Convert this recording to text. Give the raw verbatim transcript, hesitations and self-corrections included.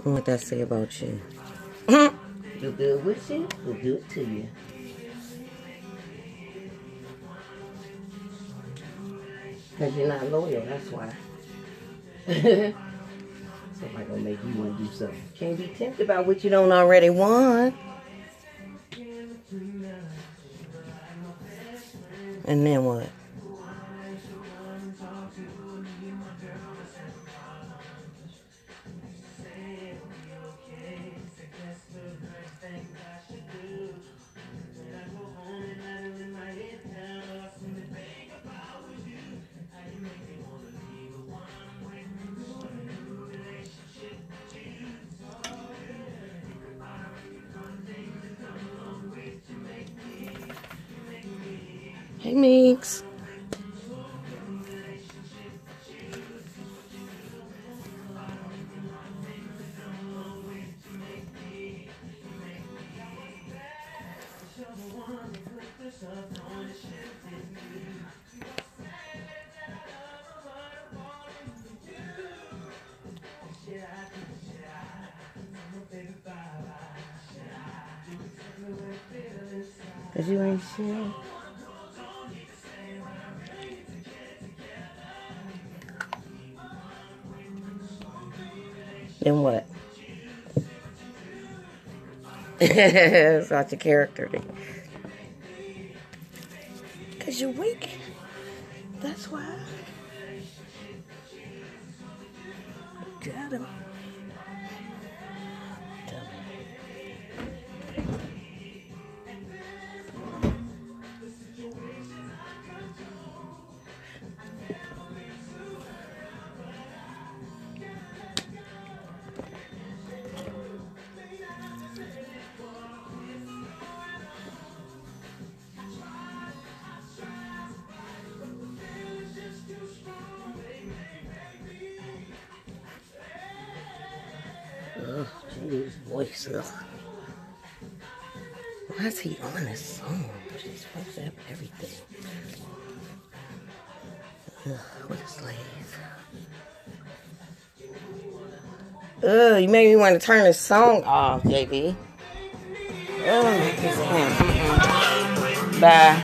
What that say about you? Do good with you, do good to you. Because you're not loyal, that's why. Somebody gonna make you want to do something. Can't be tempted by what you don't already want. And then what? Hey, Meeks. Cause you ain't sure. Then what? It's not your character. Cause you're weak. That's why. Got him. Ugh, his voice. Ugh. Why is he on this song? She's supposed to have everything. Ugh, what a slave. Ugh, you made me want to turn this song off, J B. Ugh, bye.